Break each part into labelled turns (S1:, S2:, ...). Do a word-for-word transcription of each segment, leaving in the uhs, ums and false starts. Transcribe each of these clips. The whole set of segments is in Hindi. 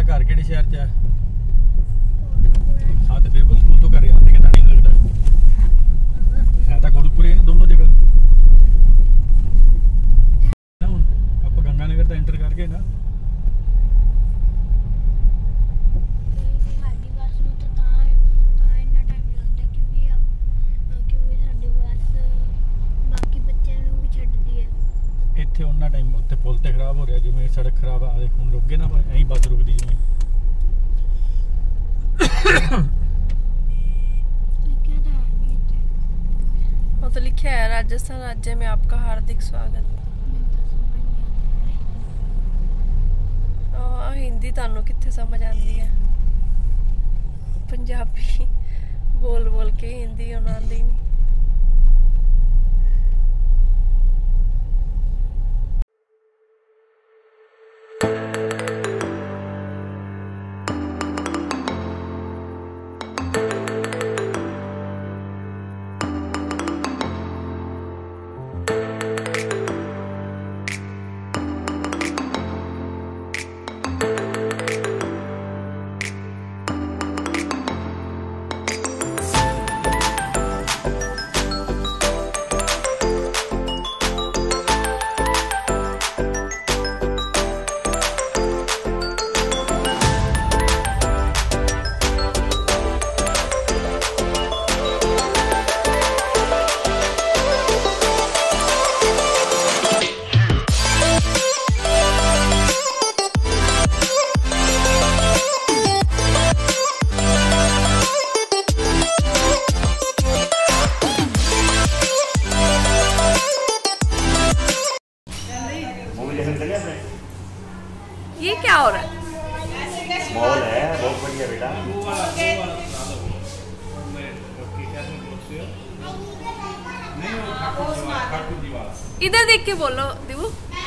S1: तेरा घर किहड़े शहर च है? हाँ तो फिर स्कूल तो घर आने कितना टाइम लगता है? तो कोटपुरे ने दोनों जगह ना। हुण आप गंगानगर तो एंटर करके ना इत्थे उन्ना टाइम उत्ते पुल ते खराब हो रहा जिवें सड़क खराब आ देख हुण रुक गए ना ऐं बस रुकदी जिवें
S2: वो तो लिखा है राजस्थान राज्य में आपका हार्दिक स्वागत। आ, हिंदी तानू कित्थे समझ आती है, पंजाबी बोल बोल के हिंदी उन्हें आती नहीं। ये क्या हो रहा है?
S3: मॉल है बहुत बढ़िया बेटा।
S2: इधर देख के बोलो दिवू।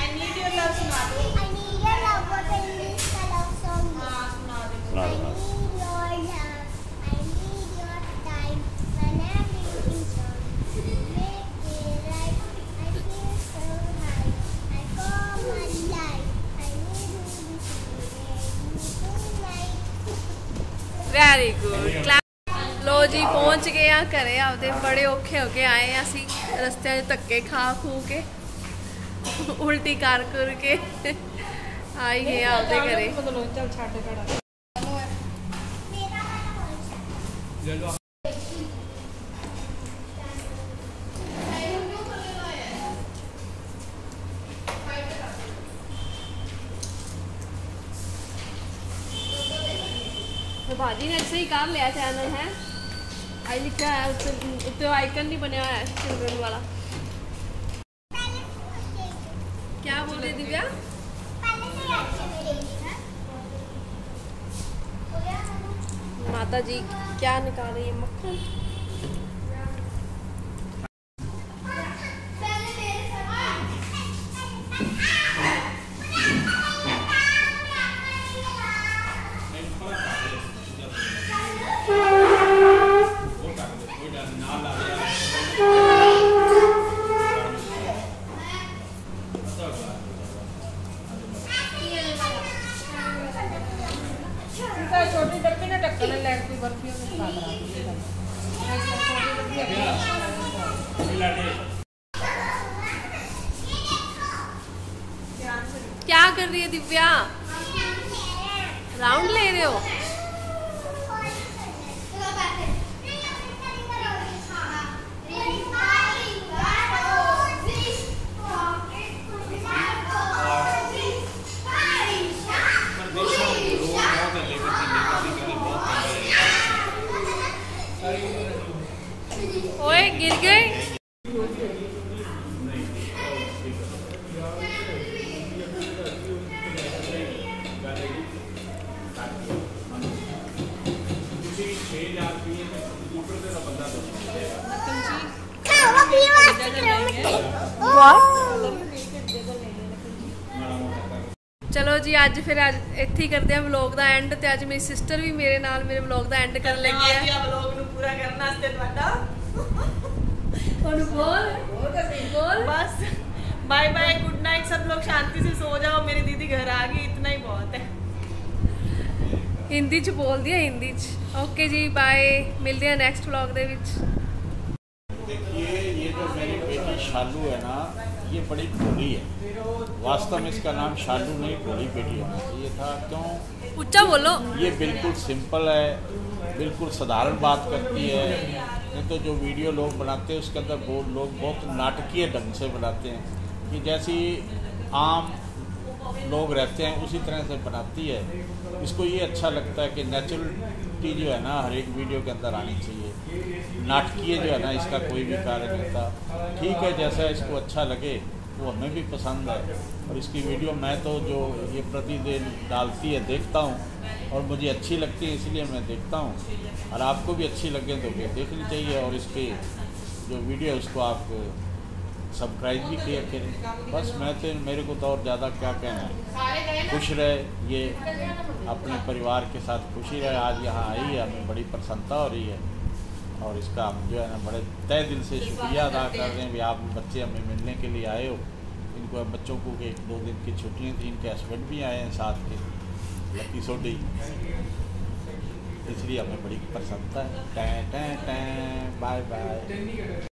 S2: Very good. लो जी पहुंच गए हैं घरे आपदे, बड़े औखे होके आए हैं असी रस्ते धक्के खा खू के उल्टी कर कर के आई गए आपदे घरे। तो भाजी ने सही कर लिया चैनल है, आई लिखा है उत्ते आइकन नहीं बनया है चिल्ड्रन वाला। क्या बोले दिव्या? माता जी क्या निकाल रही है? मक्खन।
S4: छोटी डब्बी ना ढक्कन लैग की बर्फी
S2: क्या कर रही है दिव्या? राउंड ले रहे हो? ओए गिर गए। चलो जी अज फिर अज इत्थे ही करते हैं व्लॉग का एंड। ते अज मेरी सिस्टर भी मेरे नाल मेरे व्लॉग का एंड कर लगी है।
S4: व्लॉग नू पूरा करने वास्ते ਤੁਹਾਡਾ
S2: और बोल बोल
S4: बस बाय बाय गुड नाइट सब लोग शांति से सो जाओ। मेरी दीदी घर आ गई, इतना ही बहुत है।
S2: हिंदी च बोल दिया हिंदी च। ओके जी बाय, मिलते हैं नेक्स्ट व्लॉग दे विच।
S5: देखिए ये जो मेरी बेटी शालू है ना, ये बड़ी भोली है। वास्तव में इसका नाम शालू नहीं भोली बेटी होना चाहिए था। क्यों?
S2: ऊंचा बोलो।
S5: ये बिल्कुल सिंपल है, बिल्कुल साधारण बात करती है। नहीं तो जो वीडियो लोग बनाते हैं उसके अंदर वो लोग बहुत नाटकीय ढंग से बनाते हैं कि जैसी आम लोग रहते हैं उसी तरह से बनाती है। इसको ये अच्छा लगता है कि नेचुरलिटी जो है ना हर एक वीडियो के अंदर आनी चाहिए। नाटकीय जो है ना इसका कोई भी कार्य नहीं होता। ठीक है, जैसा इसको अच्छा लगे वो हमें भी पसंद है। और इसकी वीडियो मैं तो जो ये प्रतिदिन डालती है देखता हूँ और मुझे अच्छी लगती है, इसलिए मैं देखता हूँ। और आपको भी अच्छी लगे तो फिर देखनी चाहिए। और इसकी जो वीडियो है उसको आप सब्सक्राइब भी किया करें। बस मैं तो मेरे को तो और ज़्यादा क्या कहना है। खुश रहे, ये अपने परिवार के साथ खुशी रहे। आज यहाँ आई है, हमें बड़ी प्रसन्नता हो रही है। और इसका हम जो है ना बड़े तय दिल से शुक्रिया अदा कर रहे हैं भी आप बच्चे हमें मिलने के लिए आए हो। इनको बच्चों को एक दो दिन की छुट्टियाँ थी, इनके हस्बैंड भी आए हैं साथ के, लकी सोडी, इसलिए हमें बड़ी प्रसन्नता है। टैं टैं टैं, बाय बाय।